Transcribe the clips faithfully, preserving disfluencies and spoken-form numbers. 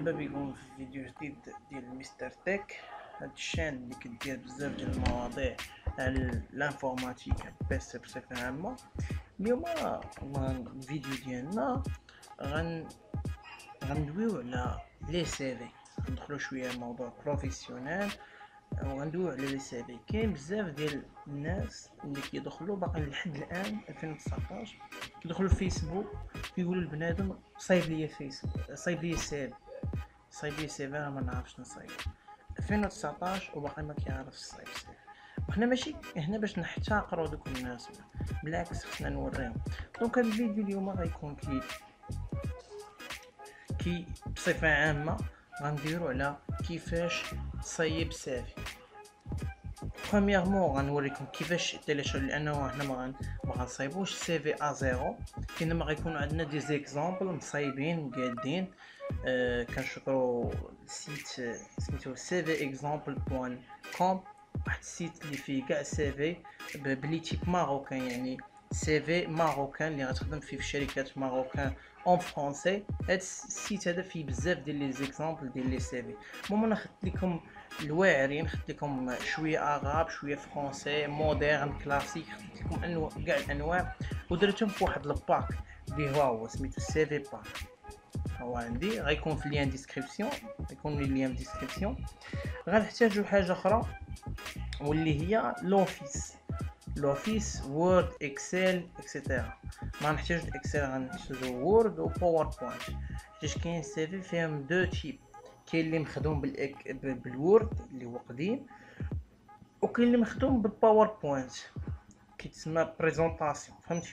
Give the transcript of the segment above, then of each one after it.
مرحبا بكم في فيديو جديد ديال مستر تك. هاد الشان اللي كدير بزاف ديال المواضيع على الانفورماتيك بس بصفه عامه. اليوم الفيديو ديالنا غن غندويو على لي سيفي، غندخلو شويه الموضوع بروفيسيونيل وغندويو على لي سيفي. كاين بزاف ديال الناس اللي كيدخلوا باقي لحد الان ألفين وتسعطاش كيدخلوا الفيسبوك كيقولوا لبنادم صايب لي فيسبوك، صايب لي سيفي، صايب لي سيفي. انا ما نعرفش نصايب ألفين وتسعطاش وباقي ما كيعرفش صايب سيفي. وحنا ماشي هنا باش نحتقروا دوك الناس، بالعكس خصنا نوريهم. دونك هاد الفيديو اليوم غيكون كي كي بصفه عامه غنديروا على كيفاش تصايب سيفي. برومييرمون غنوريكم كيفاش تيليشارج، لانه حنا ما ما غنصايبوش سيفي ا زيرو، انما غيكون عندنا دي زيكزامبل مصايبين قادين. آه كنشكروا السيت آه سميتو سيفي اكزامبل بوان كوم، واحد السيت اللي فيه كاع سيفي بلي تيب ماروكان، يعني سيفي ماروكان اللي غتخدم فيه في شركات ماروكان اون فرونسي. هاد السيت هذا فيه بزاف ديال لي زيكزامبل ديال لي سيفي. المهم انا خدت لكم الواعرين، خدت لكم شويه عرب شويه فرونسي مودرن كلاسيك، خدت لكم انواع كاع الانواع ودرتهم في واحد الباك اللي هو هو سميتو سيفي باك. هو عندي غيكون في اللين ديسكريبسيون، غيكون لي اللين ديسكريبسيون. غنحتاجو حاجه اخرى واللي هي لوفيس، لوفيس وورد اكسل اكسيتيرا. ما نحتاج الاكسل، غنحتاجو وورد و باوربوينت، حيت كاين سيفي فيهم دو تيب. كاين اللي مخدوم بالإك... بالوورد اللي هو قديم، وكاين اللي مخدوم بالباوربوينت كيتسمى بريزونطاسيون، فهمتي؟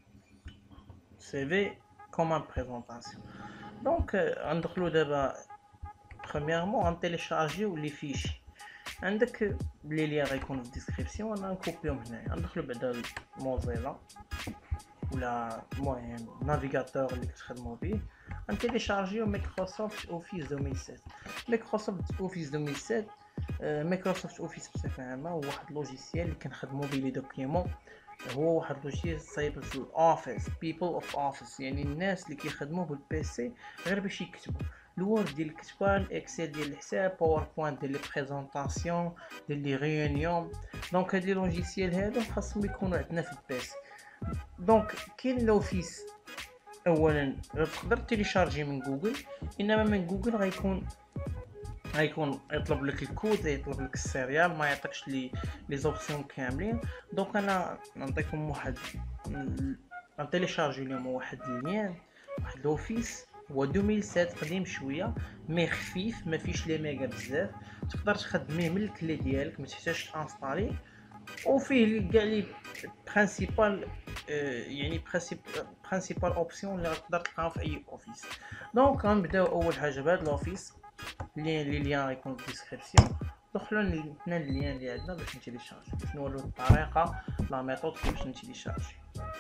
سيفي كوم بريزونطاسيون. دونك غندخلو دابا برومييرمون غنتيليشارجيو لي فيشي. عندك لي ليان غيكونوا في الديسكريبسيون، انا نكوبيهم هنايا. غندخلو بعدا موزيلا ولا المهم نافيغاتور اللي كتخدموا به، غنتيليشارجيو مايكروسوفت اوفيس ألفين وسبعة. مايكروسوفت اوفيس ألفين وسبعة مايكروسوفت اوفيس بصفه عامه هو واحد لوجيسيال اللي كنخدموا به لي دوكيومون. هو واحد لوجيسيال صايب في الاوفيس، بيبل اوف اوفيس، يعني الناس اللي كيخدموا بالبيسي غير باش يكتبوا الوورد ديال الكتابه، الاكسل ديال الحساب، باوربوينت ديال لي بريزونطاسيون ديال لي ريونيون. دونك هاد لي لوجيسيال هادو خاصهم يكونوا عندنا في البيسي. دونك كاين لوفيس اولا تقدر تيليشارجي من جوجل، انما من جوجل غيكون غيكون يطلب لك الكود، يطلب لك السيريال، ما يعطيكش لي لي زوبسيون كاملين. دونك انا نعطيكم واحد نتيليشارجي اليوم واحد اللين، واحد لوفيس هو ألفين وسبعة قديم شويه مي خفيف، ما فيش لي ميغا بزاف، تقدر تخدميه من الكلي ديالك، ما تحتاجش تانستالي، وفيه كاع لي برينسيبال يعني برينسيبال اوبسيون اللي تقدر تلقاها في اي اوفيس. دونك غنبداو اول حاجه بهذا الاوفيس اللي لي ليان غيكون في الديسكريبسيون. دخلوا هنا اللين اللي عندنا باش نتيليشارجي، باش نوريو الطريقه لا ميثود كيفاش نتيليشارجي.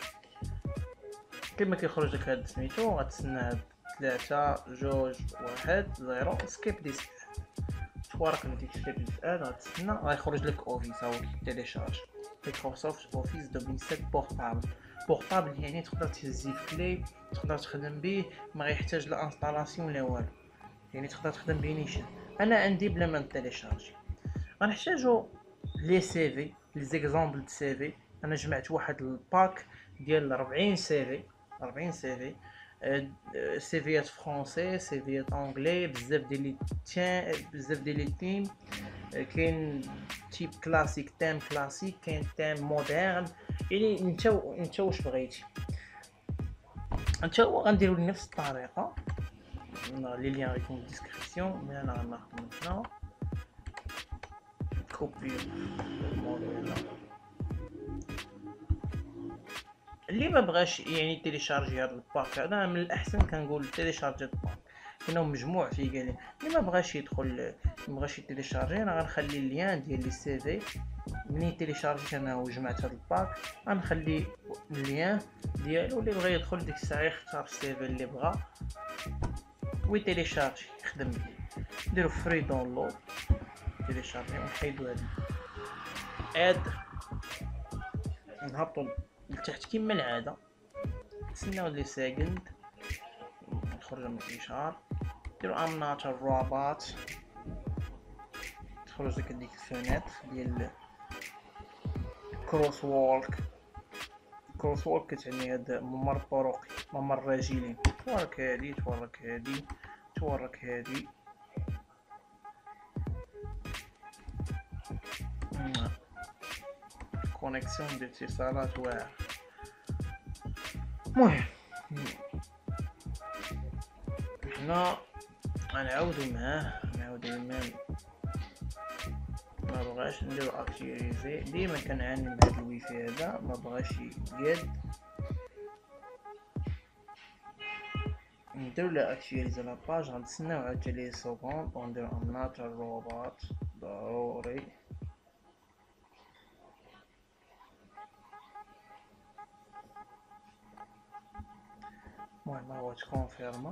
كما كيخرج لك هاد سميتو غتسنى ثلاثة جوج واحد زيرو سكيب ديس تفارق من ديك سكيب ديس اد، غتسنى غيخرج لك اوفيس هاو كيتيليشارج مايكروسوفت اوفيس ألفين وسبعة بورطابل. بورطابل يعني تقدر تهزيه في كلي، تقدر تخدم به، ما غيحتاج لا انستالاسيون لا والو، يعني تقدر تخدم به نيشان. انا عندي بلا ما نتيليشارجي. غنحتاجو لي سيفي، لي زيكزامبل د سيفي. انا جمعت واحد الباك ديال أربعين سيفي، أربعين سيفي، سيفيات فرونسي، سيفيات انجلي، بزاف ديال لي تيم، بزاف ديال لي تيم. كاين تيب كلاسيك، تيم كلاسيك، كاين تيم مودرن، يعني انت انت واش بغيتي. انت غنديروا نفس الطريقه، لي ليان غيكون في الديسكريبسيون. مي انا غناخذ من هنا كوبي الموديل اللي ما بغاش يعني تيليشارجي هذا الباك. هذا من الاحسن كنقول تيليشارجي الباك لانه مجموع فيه كاع. اللي ما بغاش يدخل ما بغاش يتيليشارجي، انا غنخلي اللين ديال لي سيفي منين تيليشارجيت انا وجمعت هذا الباك، غنخلي اللين ديالو. اللي بغى يدخل ديك الساعه يختار السيفي اللي بغا ويتيليشارجي يخدم به. نديرو فري داونلود تيليشارجي ونحيدو هاد اد، نهبطو لتحت كما العاده، نتسناو لي ساكند نخرج من الاشعار. ديرو ام نوت ا روبوت، تخرج لك هاديك الفينيتر ديال كروس وولك. كروس وولك كتعني هاد ممر طرقي، ممر رجلين، تورك هادي تورك هادي تورك هادي. كونيكسيون ديال اتصالات واعر. المهم حنا غنعاودو معاه نعاودو معاه ما بغاش نديرو اكتيفيزي. ديما كنعاني من هاد الويفي هذا ما بغاش يقاد. نديرو له اكتيفيزي لاباج، غنتسناو عاد تلي سكوند ونديرو ام نوت ا روبوت ضروري. المهم هو تكونفيرما.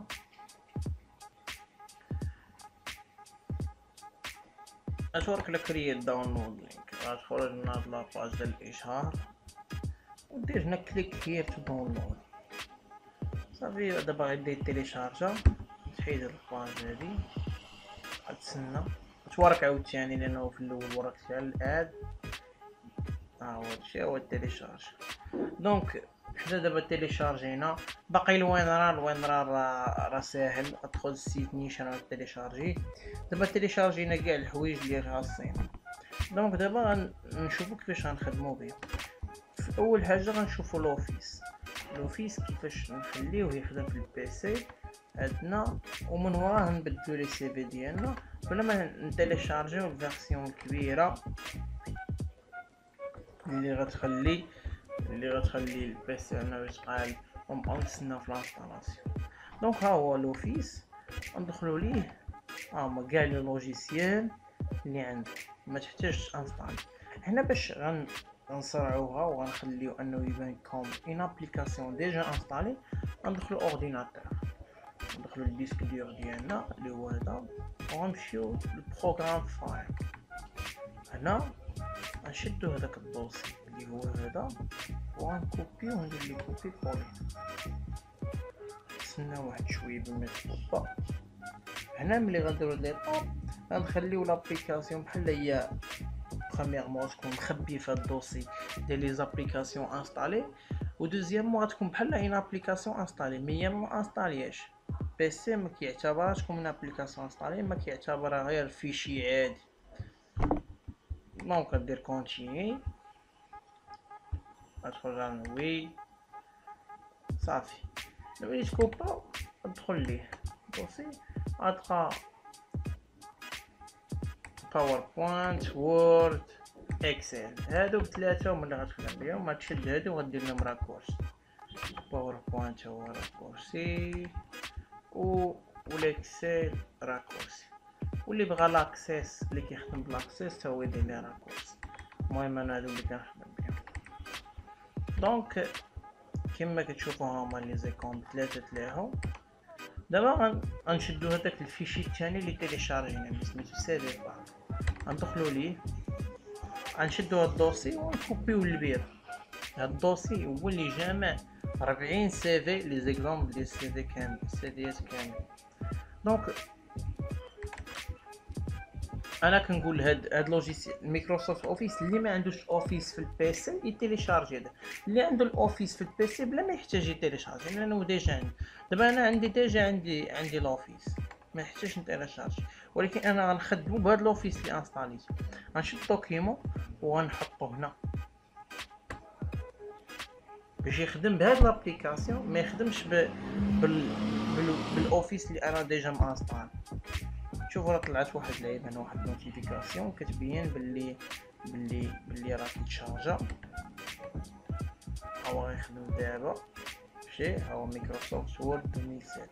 اشورك لك كرييت داونلود لينك، غتخرج من هاد لاباج ديال الاشهار ودير هنا كليك هير تو داونلود. صافي دابا غيبدا يتيليشارجا. تحيد الباج هادي غتسنى تورك عاوتاني لانه في الاول وراك شحال الاد. ها هو هادشي هو التيليشارج. دونك حنا دابا تيليشارجينا باقي لوين راه لوين راه راه ساهل. ادخل السيت نيشان تيليشارجي. دابا تيليشارجينا كاع الحوايج اللي خاصين. دونك دابا غنشوفو كيفاش غنخدمو به. في اول حاجه غنشوفو لوفيس. لوفيس كيفاش نخليوه يخدم في البيسي عندنا، ومن وراه نبدلو لي سي في ديالنا بلا ما نتيليشارجيو الفيرسيون الكبيره اللي غتخلي اللي غتخلي البيسي عندنا يشتغل ونبقاو نتسناو في لانستالاسيون. دونك ها هو لوفيس ندخلو ليه. ها هما كاع لي لوجيسيال اللي عندك ما تحتاجش انستالي. هنا باش غن غنسرعوها وغنخليو انه يبان كوم ان ابليكاسيون ديجا انستالي. غندخلو اورديناتور، ندخلو الديسك ديور ديالنا اللي هو هذا، وغنمشيو للبروغرام فايل. هنا غنشدو هذاك الدوسي اللي هو هذا وغنكوبيو وندير لي كوبي كولي. نستناو واحد شويه بما يتكوبا. هنا ملي غنديرو لي طاب غنخليو لابليكاسيون بحال هي برومييرمون تكون مخبيه في الدوسي ديال لي زابليكاسيون انستالي، و دوزيامون غتكون بحال ان ابليكاسيون انستالي مي هي ما انستالياش. بيسي ما كيعتبرهاش كوم ابليكاسيون انستالي، ما كيعتبرها غير فيشي عادي. دونك غدير كونتيني غتخرج لنا وي صافي. ملي تكوبا ادخل ليه دوسي غتلقى باوربوينت وورد اكسل هادو بثلاثه هما اللي غتخدم بهم. غتشد هادو وغدير لهم راكورس. باوربوينت هو راكورسي و والاكسل راكورسي، واللي بغى لاكسيس اللي كيخدم بلاكسيس تا هو يدير ليه راكورسي. المهم انا هادو اللي كنخدم بهم. دونك كما كتشوفوا هما لي زيكون ثلاثه تلاهم. دابا غنشدو هذاك الفيشي الثاني اللي تيليشارجينا سميتو سيفي بار. غندخلو ليه غنشدو هاد الدوسي ونكوبيو للبير. هاد الدوسي هو اللي جامع ربعين سيفي لي زيكزامبل ديال السيفي كامل السيفيات كامل. دونك انا كنقول هاد هاد لوجيسيال مايكروسوفت اوفيس اللي ما عندوش اوفيس في البيسي يتيليشارجي هذا، اللي عنده الاوفيس في البيسي بلا ما يحتاج يتيليشارجي لانه ديجا عندي. دابا انا عندي ديجا عندي عندي الاوفيس ما يحتاجش نتيليشارجي، ولكن انا غنخدمو بهاد الاوفيس اللي انستاليتو. غنشد دوكيمون وغنحطو هنا باش يخدم بهاد لابليكاسيون، ما يخدمش ب... بال... بال... بالاوفيس اللي انا ديجا مانستال. شوفوا راه طلعت واحد العيبان واحد نوتيفيكاسيون كتبين باللي باللي باللي راه كيتشارجا. هو غيخدم دابا. ماشي هو مايكروسوفت وورد ألفين وسبعة.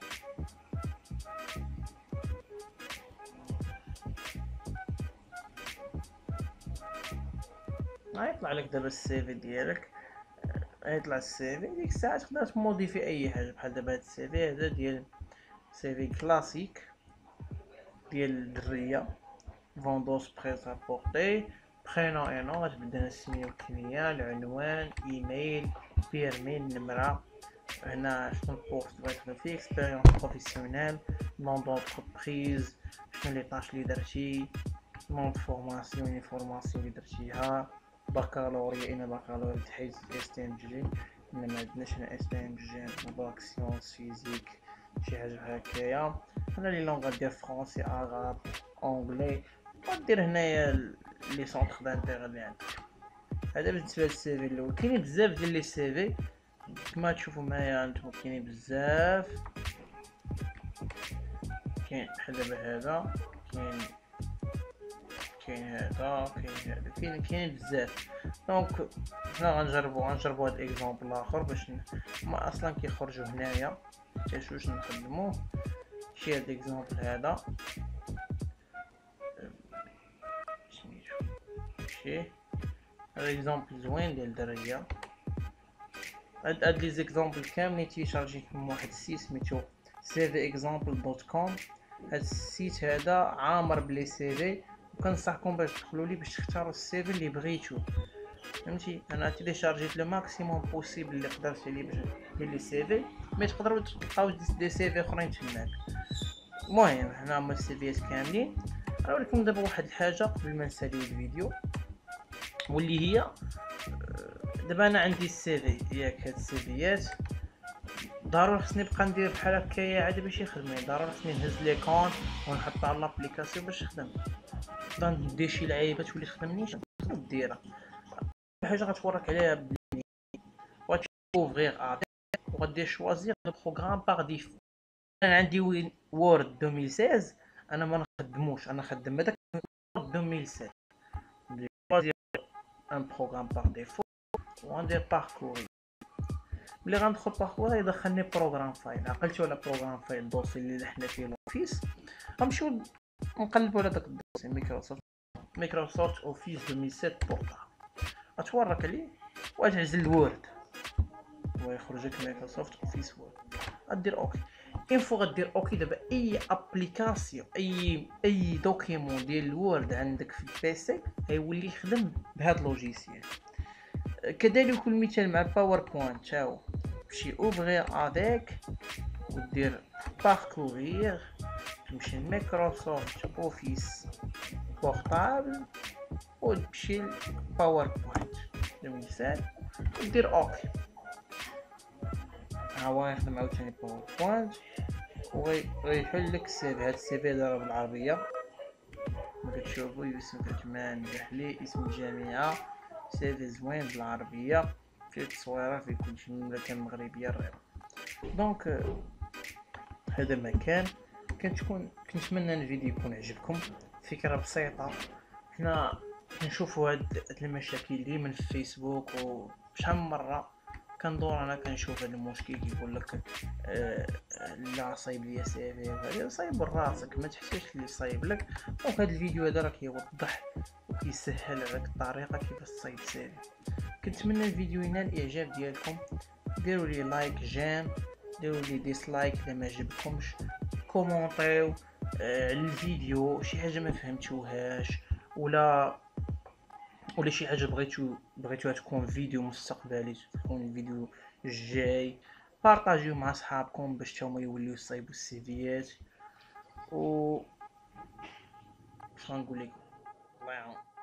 غيطلع لك دابا السيفي ديالك. غيطلع السيفي ديك الساعه تقدر تموديفي اي حاجه بحال دابا هاد السيفي هذا ديال سيفي كلاسيك ديال الدريه فوندوس بريزابورتي برينو اينو غتبدا السميه والكنيه العنوان ايميل بيرمي النمره هنا شنو البوست بغيت نخدم فيه، اكسبيريونس بروفيسيونيل، نون دونتربريز، شنو لي طاش لي درتي، نون فورماسيون لي فورماسيون لي درتيها، بكالوريا انا بكالوريا تحيز اس تي ام جي، انا ما عندناش هنا اس تي ام جي، باك سيونس فيزيك شي حاجه هكايا. هنا لي لونغ غادير فرونسي عرب اونغلي، غدير هنايا لي سونطر دانتيغ اللي عندك. هذا بالنسبه للسي في الاول. كاينين بزاف ديال لي سي في كما تشوفوا معايا انتم، كاينين بزاف، كاين بحال دابا هذا، كاين كاين هذا، كاين هذا، كاين كاين بزاف. دونك حنا غنجربوا غنجربوا هاد اكزومبل اخر باش ن... هما اصلا كيخرجوا هنايا حتى واش نخدموه. شي هاد اكزومبل هذا سميتو شي هذا اكزومبل زوين ديال الدريه. هاد هاد لي زيكزامبل كاملين تيشارجيت من واحد السيت سميتو سي في اكزامبل دوت كوم. هاد السيت هذا عامر بلي سي في، وكنصحكم باش تدخلوا ليه باش تختاروا السي في اللي بغيتو، فهمتي. انا تيليشارجيت لو ماكسيموم بوسيبل اللي قدرت عليه باش ندير لي سي في، مي تقدروا تلقاو دي سي في اخرين تماك. المهم هنا هما السي فيات كاملين. غنوريكم دابا واحد الحاجه قبل ما نسالي الفيديو، واللي هي دابا انا عندي السي في ياك. هاد السي فيات ضروري خصني نبقى ندير بحال هكايا عاد باش يخدم، ضروري خصني نهز لي كونط ونحطها على لابليكاسيون باش يخدم. نقدر ندير شي لعيبات واللي تخدمنيش نديرها. حاجه غتوريك عليها بلي غتوفغيغ ادي وغدير شوازير لو بروغرام باغ ديفو. انا عندي وين وورد ألفين وستة عشر، انا ما نخدموش، انا خدم هذاك وورد ألفين وسبعة. ندير شوازير ان بروغرام باغ ديفو وغندير باركور. ملي غندخل باركور يدخلني بروغرام فايل، عقلتو على بروغرام فايل الدوسي اللي لحنا فيه لوفيس. غنمشيو نقلبوا على داك الدوسي مايكروسوفت مايكروسوفت اوفيس ألفين وسبعة بورتال، غتورك عليه وتعزل الوورد ويخرج لك مايكروسوفت اوفيس وورد. غدير اوكي. اين فوا غدير اوكي دابا اي ابليكاسيون اي اي دوكيمون ديال الوورد عندك في البيسي غيولي يخدم بهذا اللوجيسيال. كذلك المثال مع باوربوينت تاعو، تمشي اوفغير افيك ودير باركورير، تمشي لمايكروسوفت اوفيس بورتابل وتمشي لباوربوينت ألفين وسبعة ودير اوكي. ها هو يخدم عاوتاني باوربوينت وغيحل لك السي في. هاد السي في داير بالعربيه كما كتشوفوا، يوسف عثمان بحلي، اسم الجامعه، سي في زوين بالعربيه، فيه التصويره فيه كلشي من المملكه المغربيه الرياض. دونك هذا ما كان كنتكون كنتمنى الفيديو يكون عجبكم. فكره بسيطه، حنا كنشوفوا هاد المشاكل اللي من الفيسبوك، وشحال من مره كندور انا كنشوف هذا المشكل كيقول لك آه لا صايب ليا سي في، صايب راسك ما تحتاجش اللي صايب لك. دونك هذا الفيديو هذا راه كيوضح وكيسهل عليك الطريقه كيفاش تصايب سي في. كنتمنى الفيديو ينال الاعجاب ديالكم، ديروا لي لايك جيم، ديروا لي ديسلايك اذا ما عجبكمش، كومونطيو آه الفيديو شي حاجه ما فهمتوهاش ولا ولا شي حاجه بغيتو بغيتوها تكون فيديو مستقبلي، تكون الفيديو الجاي بارطاجيو مع صحابكم باش تاهما يوليو يصايبوا السيفيات. و شنو نقول لكم، الله يعاون.